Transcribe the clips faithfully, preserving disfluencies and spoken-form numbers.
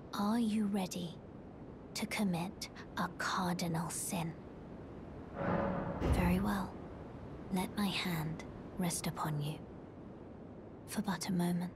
Are you ready to commit a cardinal sin? Very well. Let my hand rest upon you for but a moment.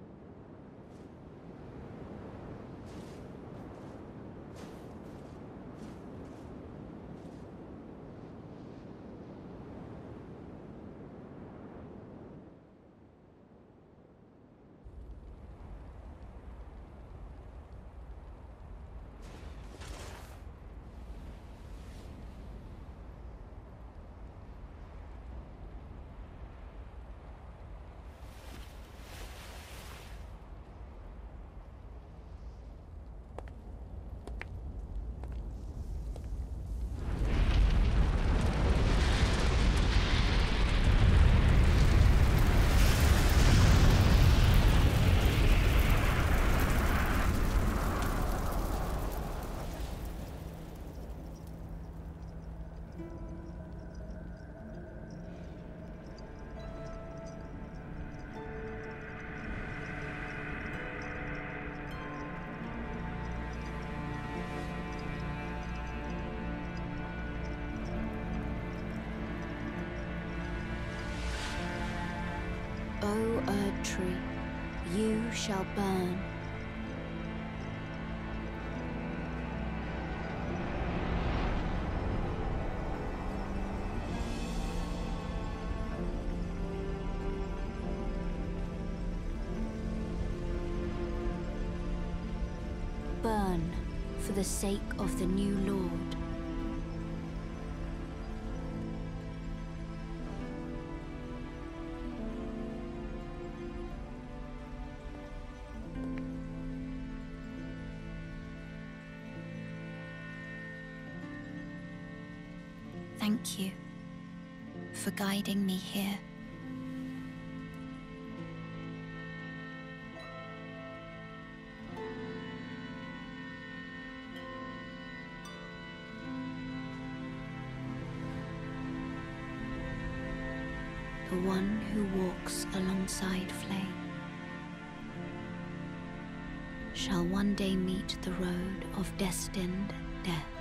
O Erd Tree, you shall burn. Burn for the sake of the new Lord. Thank you for guiding me here. The one who walks alongside flame shall one day meet the road of destined death.